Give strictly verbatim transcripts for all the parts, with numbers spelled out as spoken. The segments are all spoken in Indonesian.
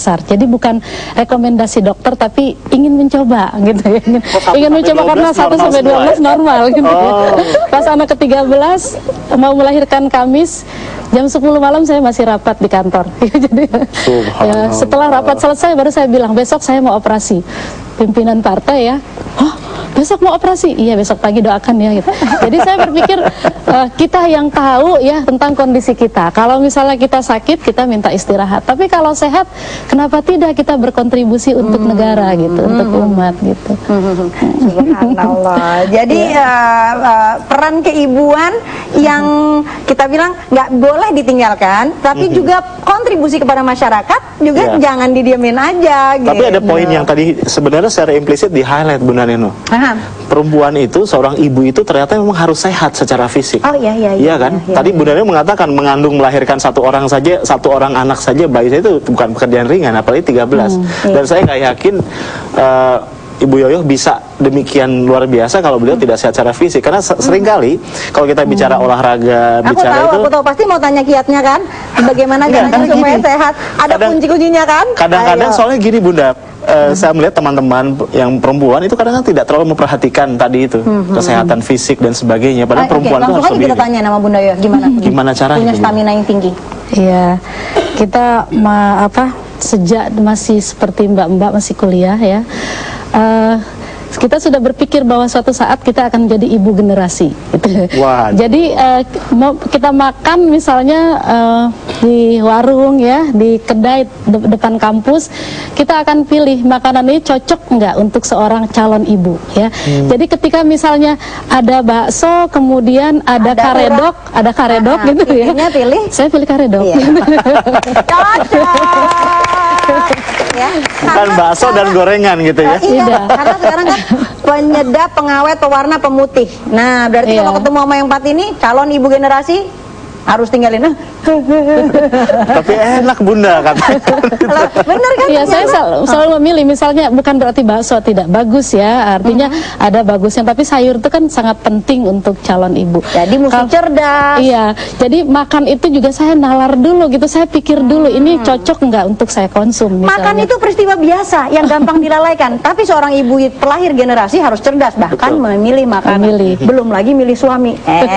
dasar. Jadi bukan rekomendasi dokter, tapi ingin mencoba gitu ya. Ingin, ingin mencoba karena satu sampai dua belas normal gitu. Oh. Pas anak ke tiga belas mau melahirkan Kamis, jam sepuluh malam saya masih rapat di kantor. Jadi ya, setelah rapat selesai baru saya bilang, besok saya mau operasi. Pimpinan partai ya, oh besok mau operasi? Iya, besok pagi doakan ya gitu. Jadi saya berpikir uh, kita yang tahu ya tentang kondisi kita. Kalau misalnya kita sakit, kita minta istirahat. Tapi kalau sehat, kenapa tidak kita berkontribusi untuk hmm. negara gitu, hmm. untuk umat gitu. Hmm. Subhanallah. Jadi ya. uh, uh, peran keibuan yang kita bilang nggak boleh ditinggalkan, tapi hmm. juga kontribusi kepada masyarakat juga ya. Jangan didiamin aja. Tapi gitu. ada poin yang tadi sebenarnya secara implisit di highlight Bunda Neno. Aha. Perempuan itu, seorang ibu itu ternyata memang harus sehat secara fisik. Oh iya iya. Iya kan? Iya, iya, Tadi iya. Bunda Neno mengatakan mengandung melahirkan satu orang saja, satu orang anak saja bayi itu bukan pekerjaan ringan, apalagi tiga belas. Hmm, iya. Dan saya nggak yakin uh, Ibu Yoyo bisa demikian luar biasa kalau beliau hmm. tidak sehat secara fisik. Karena se seringkali kalau kita bicara hmm. olahraga, aku bicara tahu, itu, aku tahu pasti mau tanya kiatnya kan, bagaimana caranya supaya sehat. Ada kunci-kuncinya kan? Kadang-kadang soalnya gini Bunda, uh, hmm. saya melihat teman-teman yang perempuan itu kadang-kadang tidak terlalu memperhatikan tadi itu hmm. kesehatan fisik dan sebagainya. Padahal ah, perempuan okay. itu harus lebih. Langsung aja kita tanya nama Bunda Yoyo, gimana? Gimana caranya? Punya stamina yang tinggi. Iya, kita ma apa sejak masih seperti mbak-mbak masih kuliah ya. Uh, kita sudah berpikir bahwa suatu saat kita akan jadi ibu generasi gitu. Wow. Jadi uh, mau kita makan misalnya uh, di warung ya, di kedai de depan kampus, kita akan pilih makanan ini cocok enggak untuk seorang calon ibu ya. Hmm. Jadi ketika misalnya ada bakso, kemudian ada, ada karedok, urang. ada karedok nah, gitu ya. Pilih? Saya pilih karedok. Iya. Ya, bukan bakso dan gorengan gitu ya. Uh, iya, karena sekarang kan penyedap, pengawet, pewarna, pemutih. Nah, berarti iya. kalau ketemu sama yang empat ini, calon ibu generasi harus tinggalin. Tapi enak Bunda katanya. Bener kan? Iya, saya selalu, selalu memilih. Misalnya bukan berarti bakso tidak bagus ya, artinya uh-huh. ada bagusnya. Tapi sayur itu kan sangat penting untuk calon ibu. Jadi mesti Kal cerdas. Iya, jadi makan itu juga saya nalar dulu gitu. Saya pikir dulu hmm. ini cocok nggak untuk saya konsum. Misalnya. Makan itu peristiwa biasa yang gampang dilalaikan. Tapi seorang ibu pelahir generasi harus cerdas, bahkan Betul. memilih makanan. Memilih. Belum lagi milih suami. Eh,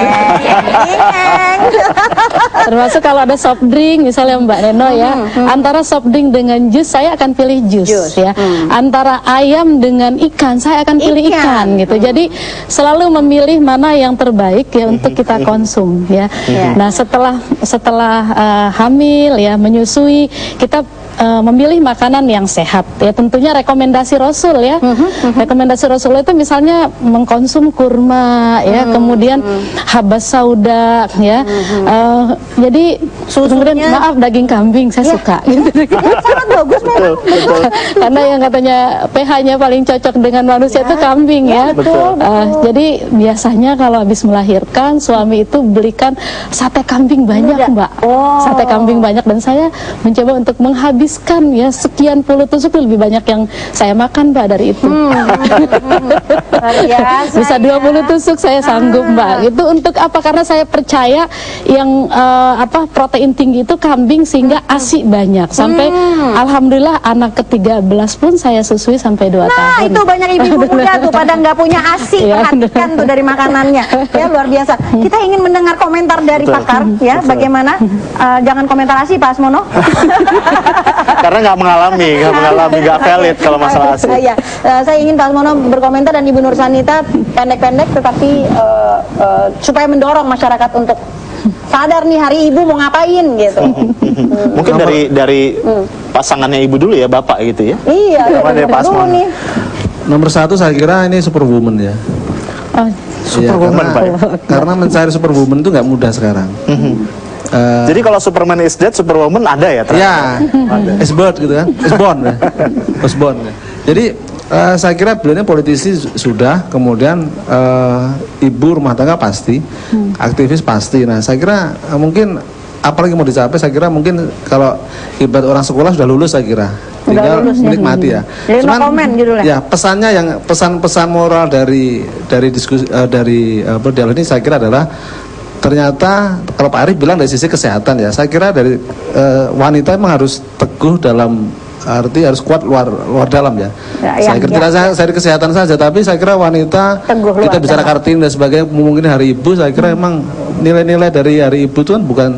termasuk kalau ada soft drink misalnya Mbak Neno ya, hmm, hmm. antara soft drink dengan jus saya akan pilih jus, jus. ya. Hmm. Antara ayam dengan ikan saya akan pilih ikan, ikan gitu. Hmm. Jadi selalu memilih mana yang terbaik ya untuk kita konsum ya. Hmm. Nah, setelah setelah uh, hamil ya, menyusui, kita Uh, memilih makanan yang sehat ya, tentunya rekomendasi Rasul ya. Uh-huh, uh-huh. Rekomendasi Rasul itu misalnya mengkonsum kurma ya, uh-huh. kemudian habas sauda ya. Uh-huh. uh, jadi kemudian maaf daging kambing saya yeah. suka gitu. Sangat bagus memang. Betul. Karena yang katanya pH-nya paling cocok dengan manusia itu ya. kambing ya. ya. Betul, betul. Uh, jadi biasanya kalau habis melahirkan suami itu belikan sate kambing banyak Udah. Mbak. Oh. Sate kambing banyak, dan saya mencoba untuk menghabis kan ya sekian puluh tusuk, lebih banyak yang saya makan Mbak dari itu. Hmm. Bisa dua puluh tusuk saya sanggup ah. Mbak. Itu untuk apa? Karena saya percaya yang uh, apa protein tinggi itu kambing, sehingga ASI banyak. Sampai hmm. alhamdulillah anak ke tiga belas pun saya susui sampai dua nah, tahun. Nah, itu banyak ibu-ibu muda tuh pada nggak punya ASI, perhatikan tuh dari makanannya. Ya luar biasa. Kita ingin mendengar komentar dari Betul. pakar ya, Betul. bagaimana? Uh, jangan komentar ASI Pak Asmono. Karena nggak mengalami, nggak mengalami, nggak valid kalau masalah ASI. Uh, ya, uh, saya ingin Pak Asmono berkomentar dan Ibu Nur Sanita pendek-pendek, tetapi uh, uh, supaya mendorong masyarakat untuk sadar nih hari ibu mau ngapain gitu. hmm. Mungkin dari dari hmm. pasangannya ibu dulu ya, bapak gitu ya. Iya. Dari Pak Asmono nih. Nomor satu saya kira ini superwoman ya. Oh, superwoman ya, Pak. Ya. Karena mencari superwoman itu nggak mudah sekarang. Uh, Jadi kalau Superman is dead, Superwoman ada ya? Ya, is born gitu kan, is born, ya. is born. Ya. Jadi uh, saya kira beliau politisi sudah, kemudian uh, ibu rumah tangga pasti, hmm. aktivis pasti. Nah, saya kira uh, mungkin apalagi mau dicapai, saya kira mungkin kalau ibarat orang sekolah sudah lulus, saya kira tinggal lulus, menikmati ya. ya. Cuman komen, ya pesannya yang pesan-pesan moral dari dari diskusi uh, dari uh, dialog ini saya kira adalah ternyata kalau Pak Arief bilang dari sisi kesehatan ya, saya kira dari uh, wanita memang harus teguh dalam arti harus kuat luar luar dalam ya. Ya, saya ya, kira ya, tidak ya. saya, saya kesehatan saja, tapi saya kira wanita Teguh luar kita bicara dalam. Kartini dan sebagainya, mungkin hari ibu, saya kira emang nilai-nilai dari hari ibu itu kan bukan,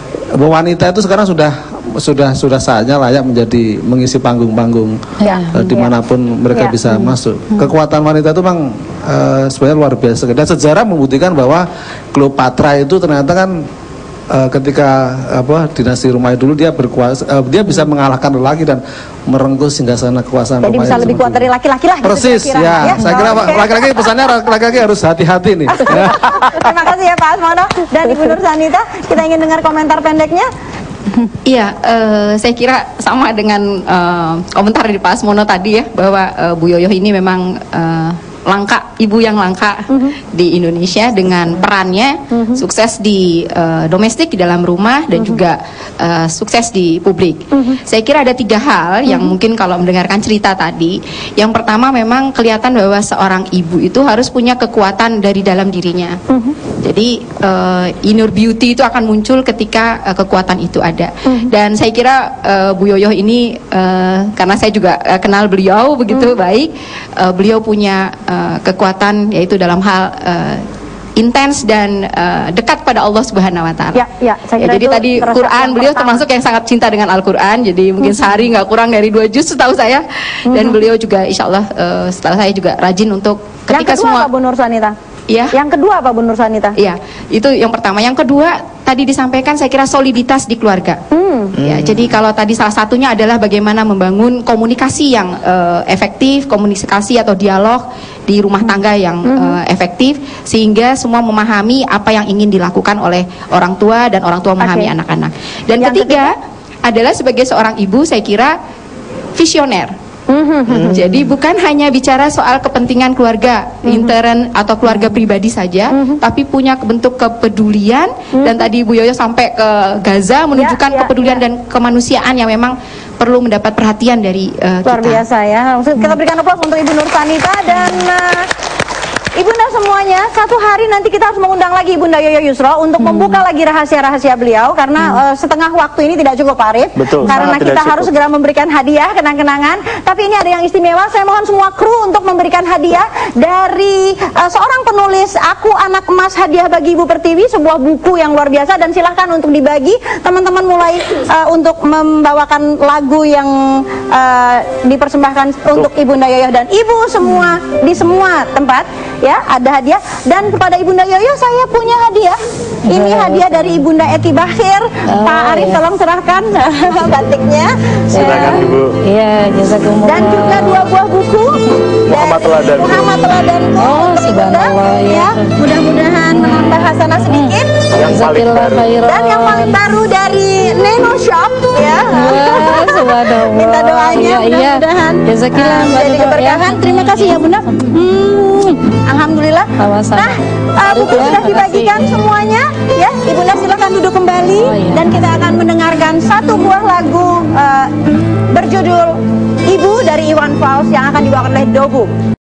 wanita itu sekarang sudah sudah sudah saatnya layak menjadi mengisi panggung-panggung Ya, eh, dimanapun mereka Ya. bisa masuk. Kekuatan wanita itu memang eh, sebenarnya luar biasa. Dan sejarah membuktikan bahwa Cleopatra itu ternyata kan eh, ketika apa dinasti Romawi dulu dia berkuasa, eh, dia bisa mengalahkan lelaki dan merengkuh singgasana kekuasaan Jadi Romawi bisa itu lebih kuat seperti dari itu. laki-laki lah. gitu Persis kira-kira, ya. Saya kira Oke. laki-laki pesannya laki-laki harus hati-hati nih. Terima kasih ya Pak Asmono dan Ibu Nur Sanita. Kita ingin dengar komentar pendeknya. Iya, eh, saya kira sama dengan eh, komentar dari Pak Asmono tadi ya, bahwa eh, Bu Yoyo ini memang eh, langka, ibu yang langka di Indonesia dengan perannya sukses di eh, domestik, di dalam rumah, dan juga eh, sukses di publik. Saya kira ada tiga hal yang mungkin kalau mendengarkan cerita tadi. Yang pertama, memang kelihatan bahwa seorang ibu itu harus punya kekuatan dari dalam dirinya. Jadi eh, inner beauty itu akan muncul ketika eh, kekuatan itu ada. Dan saya kira eh, Bu Yoyo ini eh, karena saya juga eh, kenal beliau begitu baik, eh, beliau punya eh, kekuatan yaitu dalam hal eh, intens dan eh, dekat pada Allah Subhanahu Wa Taala. Ya, ya, saya kira jadi itu tadi resep Quran yang beliau pertama. termasuk yang sangat cinta dengan Al-Quran. Jadi mungkin sehari nggak kurang dari dua juz setahu saya. Dan beliau juga Insya Allah eh, setelah saya juga rajin untuk Yang ketika kedua semua. apa Bu Nur Sanita? Ya. Yang kedua apa Bu Nur Sanita? Iya, itu yang pertama. Yang kedua tadi disampaikan saya kira soliditas di keluarga. Hmm. Ya, jadi kalau tadi salah satunya adalah bagaimana membangun komunikasi yang eh, efektif, komunikasi atau dialog di rumah tangga yang eh, efektif, sehingga semua memahami apa yang ingin dilakukan oleh orang tua dan orang tua memahami Oke. anak-anak. Dan Yang ketiga adalah sebagai seorang ibu saya kira visioner. Jadi bukan hanya bicara soal kepentingan keluarga intern atau keluarga pribadi saja, tapi punya bentuk kepedulian. Dan tadi Bu Yoyo sampai ke Gaza menunjukkan Ya, ya, kepedulian ya. dan kemanusiaan yang memang perlu mendapat perhatian dari eh, Luar kita. biasa ya. Kita berikan aplaus untuk Ibu Nur Sanita dan uh, Ibunda semuanya. Satu hari nanti kita harus mengundang lagi Ibunda Yoyo Yusro untuk membuka lagi rahasia-rahasia beliau karena uh, setengah waktu ini tidak cukup, Arif. Betul, Karena sangat kita tidak harus cukup. segera memberikan hadiah kenang-kenangan. Tapi ini ada yang istimewa. Saya mohon semua kru untuk memberikan hadiah dari uh, seorang penulis Aku Anak Emas, hadiah bagi Ibu Pertiwi, sebuah buku yang luar biasa, dan silahkan untuk dibagi. Teman-teman mulai uh, untuk membawakan lagu yang uh, dipersembahkan untuk Ibunda Yoyo dan Ibu semua di semua tempat. Ya, ada hadiah. Dan kepada Ibunda Yoyo saya punya hadiah. Ini hadiah dari Ibunda Eti Bahir. Pak Arif iya. tolong serahkan batiknya. Silakan Ya. Ibu. Iya, jazakumullah. Dan juga dua buah buku Muhammad dari Teladanku. Muhammad Teladanku Oh, untuk Ibunda. subhanallah, Ya, ya. mudah-mudahan menambah hasanah sedikit. Yang paling Jazakillah baru. khairan. Dan yang paling baru dari Neno Shop ya. Wah, subhanallah. Minta doanya, Iya, iya. mudah-mudahan Jazakillah, uh, Mbak jadi Neno, keberkahan. ya. Terima kasih ya Bunda. Hmm, Alhamdulillah. Sama-sama. Nah, uh, buku Ya, sudah makasih. dibagikan semuanya ya. Ibunda silakan duduk kembali Oh, iya. dan kita akan mendengarkan satu buah lagu uh, berjudul Ibu dari Iwan Fals yang akan dibawakan oleh Dobu.